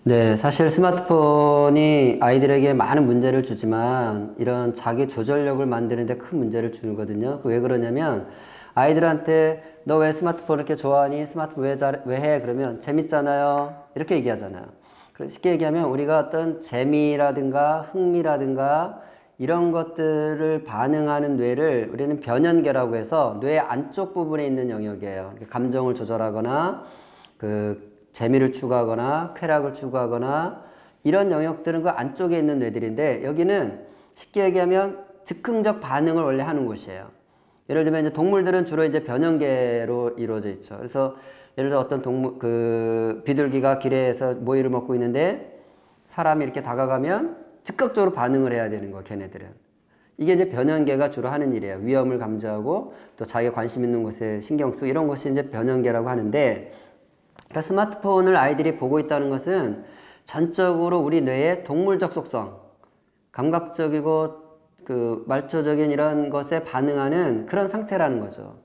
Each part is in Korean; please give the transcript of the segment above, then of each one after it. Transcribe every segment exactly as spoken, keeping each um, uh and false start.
네, 사실 스마트폰이 아이들에게 많은 문제를 주지만 이런 자기 조절력을 만드는 데 큰 문제를 주거든요. 왜 그러냐면 아이들한테 너 왜 스마트폰 이렇게 좋아하니? 스마트폰 왜 잘, 왜 해? 그러면 재밌잖아요. 이렇게 얘기하잖아요. 쉽게 얘기하면 우리가 어떤 재미라든가 흥미라든가 이런 것들을 반응하는 뇌를 우리는 변연계라고 해서 뇌 안쪽 부분에 있는 영역이에요. 감정을 조절하거나 그 재미를 추구하거나 쾌락을 추구하거나 이런 영역들은 그 안쪽에 있는 뇌들인데 여기는 쉽게 얘기하면 즉흥적 반응을 원래 하는 곳이에요. 예를 들면 이제 동물들은 주로 이제 변연계로 이루어져 있죠. 그래서 예를 들어 어떤 동물, 그 비둘기가 길에서 모이를 먹고 있는데 사람이 이렇게 다가가면 즉각적으로 반응을 해야 되는 거예요, 걔네들은. 이게 이제 변연계가 주로 하는 일이에요. 위험을 감지하고 또 자기가 관심 있는 곳에 신경 쓰고 이런 것이 이제 변연계라고 하는데 그러니까 스마트폰을 아이들이 보고 있다는 것은 전적으로 우리 뇌의 동물적 속성, 감각적이고 그 말초적인 이런 것에 반응하는 그런 상태라는 거죠.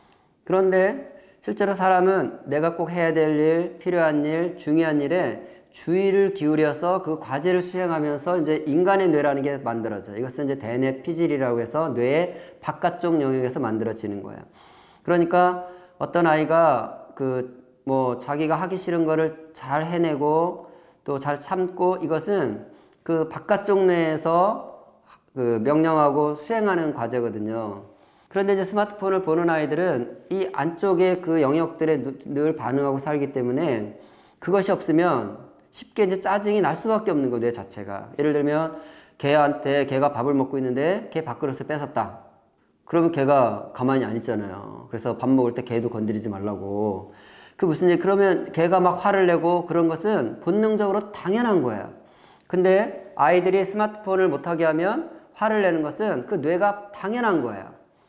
그런데 실제로 사람은 내가 꼭 해야 될 일, 필요한 일, 중요한 일에 주의를 기울여서 그 과제를 수행하면서 이제 인간의 뇌라는 게 만들어져요. 이것은 이제 대뇌 피질이라고 해서 뇌의 바깥쪽 영역에서 만들어지는 거예요. 그러니까 어떤 아이가 그 뭐 자기가 하기 싫은 거를 잘 해내고 또 잘 참고 이것은 그 바깥쪽 뇌에서 그 명령하고 수행하는 과제거든요. 그런데 이제 스마트폰을 보는 아이들은 이 안쪽에 그 영역들에 늘 반응하고 살기 때문에 그것이 없으면 쉽게 이제 짜증이 날 수밖에 없는 거예요, 뇌 자체가. 예를 들면 개한테 개가 밥을 먹고 있는데 개 밥그릇을 뺏었다. 그러면 개가 가만히 안 있잖아요. 그래서 밥 먹을 때 개도 건드리지 말라고. 그 무슨 일, 그러면 걔가 막 화를 내고 그런 것은 본능적으로 당연한 거예요. 근데 아이들이 스마트폰을 못하게 하면 화를 내는 것은 그 뇌가 당연한 거예요.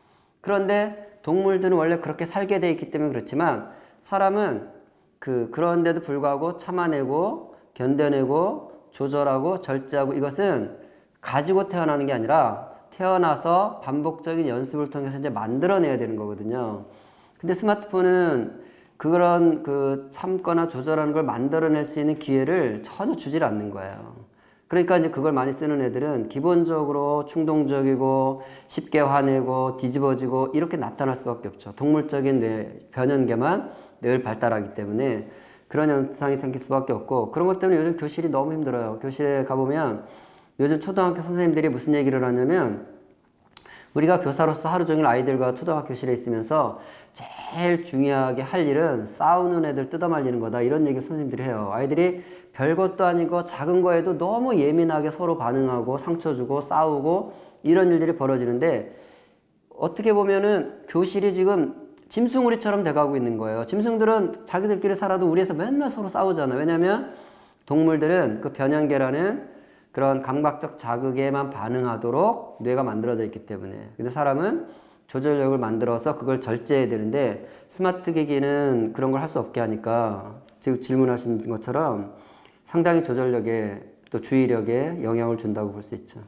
그런데 동물들은 원래 그렇게 살게 돼 있기 때문에 그렇지만 사람은 그, 그런데도 불구하고 참아내고 견뎌내고 조절하고 절제하고 이것은 가지고 태어나는 게 아니라 태어나서 반복적인 연습을 통해서 이제 만들어내야 되는 거거든요. 근데 스마트폰은 그런 그 참거나 조절하는 걸 만들어낼 수 있는 기회를 전혀 주질 않는 거예요. 그러니까 이제 그걸 많이 쓰는 애들은 기본적으로 충동적이고 쉽게 화내고 뒤집어지고 이렇게 나타날 수밖에 없죠. 동물적인 뇌, 변연계만 늘 발달하기 때문에 그런 현상이 생길 수밖에 없고 그런 것 때문에 요즘 교실이 너무 힘들어요. 교실에 가보면 요즘 초등학교 선생님들이 무슨 얘기를 하냐면 우리가 교사로서 하루 종일 아이들과 초등학교 교실에 있으면서 제일 중요하게 할 일은 싸우는 애들 뜯어말리는 거다 이런 얘기 선생님들이 해요. 아이들이 별것도 아니고 작은 거에도 너무 예민하게 서로 반응하고 상처 주고 싸우고 이런 일들이 벌어지는데 어떻게 보면은 교실이 지금 짐승우리처럼 돼가고 있는 거예요. 짐승들은 자기들끼리 살아도 우리에서 맨날 서로 싸우잖아요. 왜냐하면 동물들은 그 변연계라는 그런 감각적 자극에만 반응하도록 뇌가 만들어져 있기 때문에. 근데 사람은 조절력을 만들어서 그걸 절제해야 되는데 스마트 기기는 그런 걸 할 수 없게 하니까 지금 질문하신 것처럼 상당히 조절력에 또 주의력에 영향을 준다고 볼 수 있죠.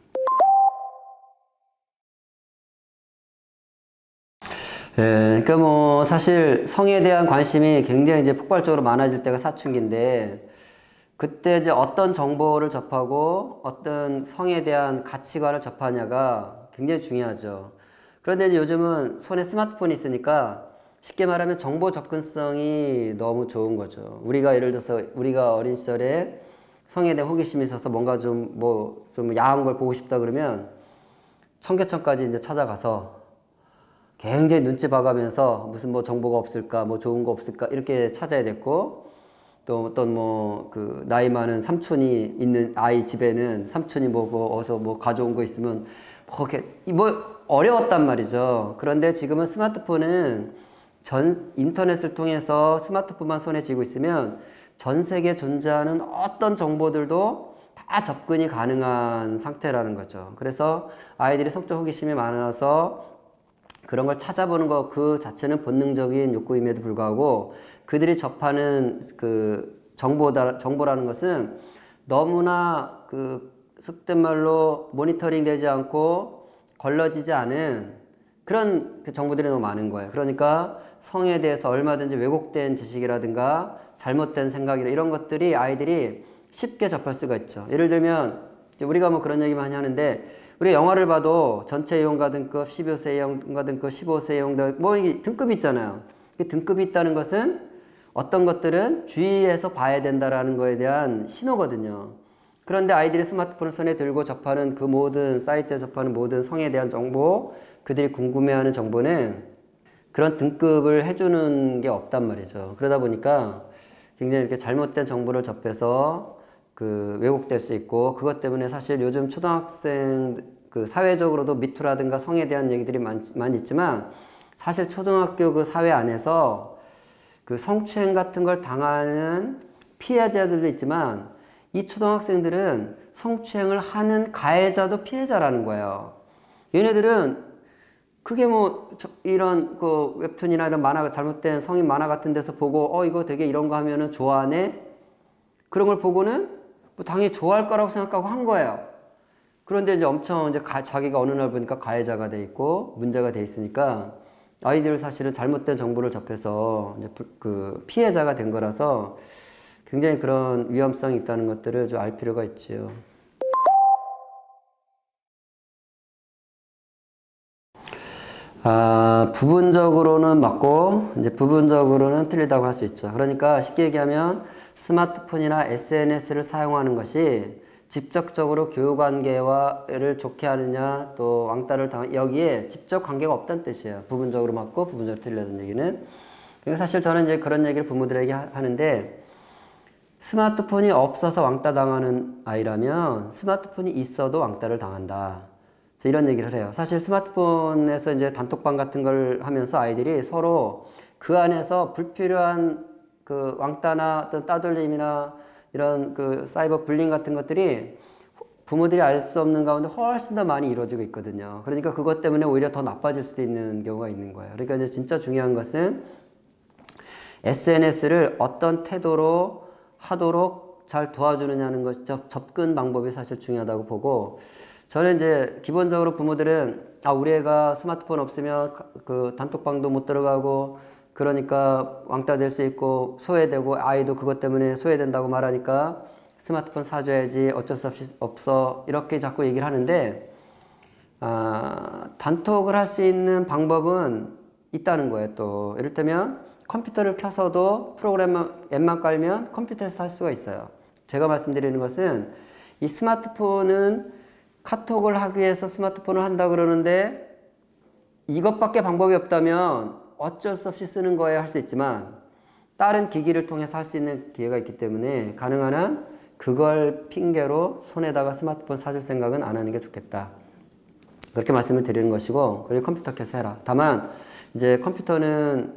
예, 그러니까 뭐 사실 성에 대한 관심이 굉장히 이제 폭발적으로 많아질 때가 사춘기인데 그때 이제 어떤 정보를 접하고 어떤 성에 대한 가치관을 접하냐가 굉장히 중요하죠. 그런데 이제 요즘은 손에 스마트폰이 있으니까 쉽게 말하면 정보 접근성이 너무 좋은 거죠. 우리가 예를 들어서 우리가 어린 시절에 성에 대한 호기심이 있어서 뭔가 좀 뭐 좀 야한 걸 보고 싶다 그러면 청계천까지 이제 찾아가서 굉장히 눈치 봐가면서 무슨 뭐 정보가 없을까, 뭐 좋은 거 없을까 이렇게 찾아야 됐고 또 어떤 뭐 그 나이 많은 삼촌이 있는 아이 집에는 삼촌이 뭐, 뭐 어서 뭐 가져온 거 있으면 뭐 이렇게 뭐 어려웠단 말이죠. 그런데 지금은 스마트폰은 전 인터넷을 통해서 스마트폰만 손에 쥐고 있으면 전 세계에 존재하는 어떤 정보들도 다 접근이 가능한 상태라는 거죠. 그래서 아이들이 성적 호기심이 많아서 그런 걸 찾아보는 것 그 자체는 본능적인 욕구임에도 불구하고 그들이 접하는 그 정보다, 정보라는 것은 너무나 그 속된 말로 모니터링 되지 않고 걸러지지 않은 그런 그 정보들이 너무 많은 거예요. 그러니까 성에 대해서 얼마든지 왜곡된 지식이라든가 잘못된 생각이나 이런 것들이 아이들이 쉽게 접할 수가 있죠. 예를 들면 우리가 뭐 그런 얘기 많이 하는데 우리 영화를 봐도 전체 이용가 등급, 십오 세 이용가 등급, 십오 세 이용가 뭐 이게 등급이 있잖아요. 등급이 있다는 것은 어떤 것들은 주의해서 봐야 된다라는 거에 대한 신호거든요. 그런데 아이들이 스마트폰을 손에 들고 접하는 그 모든 사이트에 접하는 모든 성에 대한 정보, 그들이 궁금해하는 정보는 그런 등급을 해주는 게 없단 말이죠. 그러다 보니까 굉장히 이렇게 잘못된 정보를 접해서 그 왜곡될 수 있고, 그것 때문에 사실 요즘 초등학생 그 사회적으로도 미투라든가 성에 대한 얘기들이 많, 많이 있지만 사실 초등학교 그 사회 안에서 그 성추행 같은 걸 당하는 피해자들도 있지만 이 초등학생들은 성추행을 하는 가해자도 피해자라는 거예요. 얘네들은 그게 뭐 이런 그 웹툰이나 이런 만화, 잘못된 성인 만화 같은 데서 보고 어 이거 되게 이런 거 하면은 좋아하네, 그런 걸 보고는 뭐 당연히 좋아할 거라고 생각하고 한 거예요. 그런데 이제 엄청 이제 가, 자기가 어느 날 보니까 가해자가 돼 있고 문제가 돼 있으니까 아이들 사실은 잘못된 정보를 접해서 이제 그 피해자가 된 거라서 굉장히 그런 위험성이 있다는 것들을 좀 알 필요가 있지요. 아, 부분적으로는 맞고 이제 부분적으로는 틀리다고 할 수 있죠. 그러니까 쉽게 얘기하면 스마트폰이나 에스엔에스를 사용하는 것이 직접적으로 교육관계를 좋게 하느냐 또 왕따를 당 여기에 직접 관계가 없다는 뜻이에요. 부분적으로 맞고 부분적으로 틀리다는 얘기는. 그러니까 사실 저는 이제 그런 얘기를 부모들에게 하, 하는데 스마트폰이 없어서 왕따 당하는 아이라면 스마트폰이 있어도 왕따를 당한다. 이런 얘기를 해요. 사실 스마트폰에서 이제 단톡방 같은 걸 하면서 아이들이 서로 그 안에서 불필요한 그 왕따나 어떤 따돌림이나 이런 그 사이버 불링 같은 것들이 부모들이 알 수 없는 가운데 훨씬 더 많이 이루어지고 있거든요. 그러니까 그것 때문에 오히려 더 나빠질 수도 있는 경우가 있는 거예요. 그러니까 이제 진짜 중요한 것은 에스엔에스를 어떤 태도로 하도록 잘 도와주느냐는 것이 접근 방법이 사실 중요하다고 보고, 저는 이제 기본적으로 부모들은 아 우리 애가 스마트폰 없으면 그 단톡방도 못 들어가고 그러니까 왕따 될 수 있고 소외되고 아이도 그것 때문에 소외된다고 말하니까 스마트폰 사줘야지 어쩔 수 없이 없어 이렇게 자꾸 얘기를 하는데 아, 단톡을 할 수 있는 방법은 있다는 거예요. 또 이를테면 컴퓨터를 켜서도 프로그램만 앱만 깔면 컴퓨터에서 할 수가 있어요. 제가 말씀드리는 것은 이 스마트폰은 카톡을 하기 위해서 스마트폰을 한다 그러는데 이것밖에 방법이 없다면 어쩔 수 없이 쓰는 거에 할 수 있지만 다른 기기를 통해서 할 수 있는 기회가 있기 때문에 가능한 한 그걸 핑계로 손에다가 스마트폰 사줄 생각은 안 하는 게 좋겠다. 그렇게 말씀을 드리는 것이고, 컴퓨터 켜서 해라. 다만 이제 컴퓨터는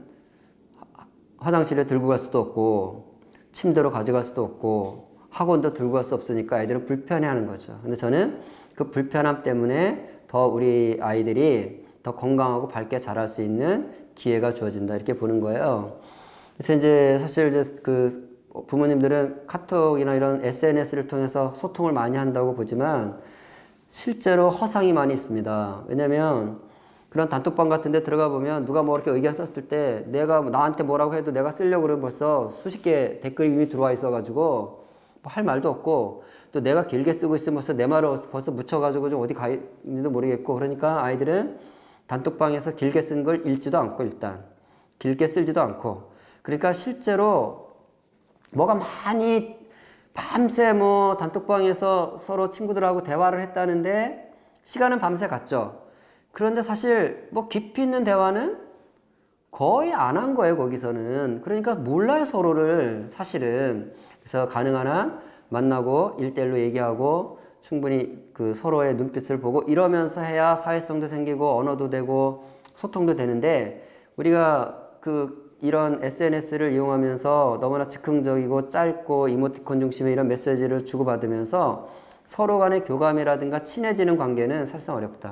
화장실에 들고 갈 수도 없고 침대로 가져갈 수도 없고 학원도 들고 갈 수 없으니까 아이들은 불편해하는 거죠. 근데 저는 그 불편함 때문에 더 우리 아이들이 더 건강하고 밝게 자랄 수 있는 기회가 주어진다 이렇게 보는 거예요. 그래서 이제 사실 이제 그 부모님들은 카톡이나 이런 에스엔에스를 통해서 소통을 많이 한다고 보지만 실제로 허상이 많이 있습니다. 왜냐면 그런 단톡방 같은 데 들어가 보면 누가 뭐 이렇게 의견 썼을 때 내가 나한테 뭐라고 해도 내가 쓰려고 그러면 벌써 수십 개 댓글이 이미 들어와 있어 가지고 뭐 할 말도 없고, 또 내가 길게 쓰고 있으면 벌써 내 말을 벌써 묻혀가지고 좀 어디 가 있는지도 모르겠고, 그러니까 아이들은 단톡방에서 길게 쓴 걸 읽지도 않고 일단 길게 쓸지도 않고, 그러니까 실제로 뭐가 많이 밤새 뭐 단톡방에서 서로 친구들하고 대화를 했다는데 시간은 밤새 갔죠. 그런데 사실 뭐 깊이 있는 대화는 거의 안 한 거예요, 거기서는. 그러니까 몰라요, 서로를 사실은. 그래서 가능한 한 만나고 일대일로 얘기하고 충분히 그 서로의 눈빛을 보고 이러면서 해야 사회성도 생기고 언어도 되고 소통도 되는데, 우리가 그 이런 에스엔에스를 이용하면서 너무나 즉흥적이고 짧고 이모티콘 중심의 이런 메시지를 주고받으면서 서로 간의 교감이라든가 친해지는 관계는 사실상 어렵다.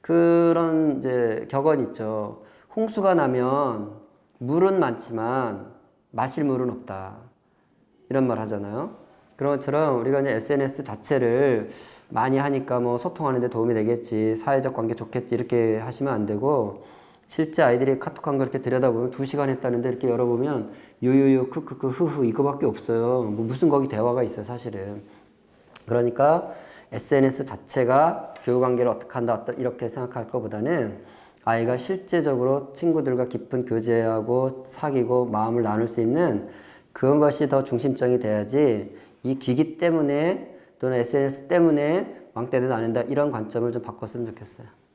그런 이제 격언이 있죠. 홍수가 나면 물은 많지만 마실 물은 없다. 이런 말 하잖아요. 그런 것처럼 우리가 이제 에스엔에스 자체를 많이 하니까 뭐 소통하는 데 도움이 되겠지, 사회적 관계 좋겠지 이렇게 하시면 안 되고, 실제 아이들이 카톡한 거 이렇게 들여다보면 두 시간 했다는데 이렇게 열어보면 유유유 크크크 흐흐 이거밖에 없어요. 뭐 무슨 거기 대화가 있어요, 사실은. 그러니까 에스엔에스 자체가 교육관계를 어떻게 한다 이렇게 생각할 것보다는 아이가 실제적으로 친구들과 깊은 교제하고 사귀고 마음을 나눌 수 있는 그런 것이 더 중심적이 돼야지 이 기기 때문에 또는 에스엔에스 때문에 왕따를 나눈다 이런 관점을 좀 바꿨으면 좋겠어요.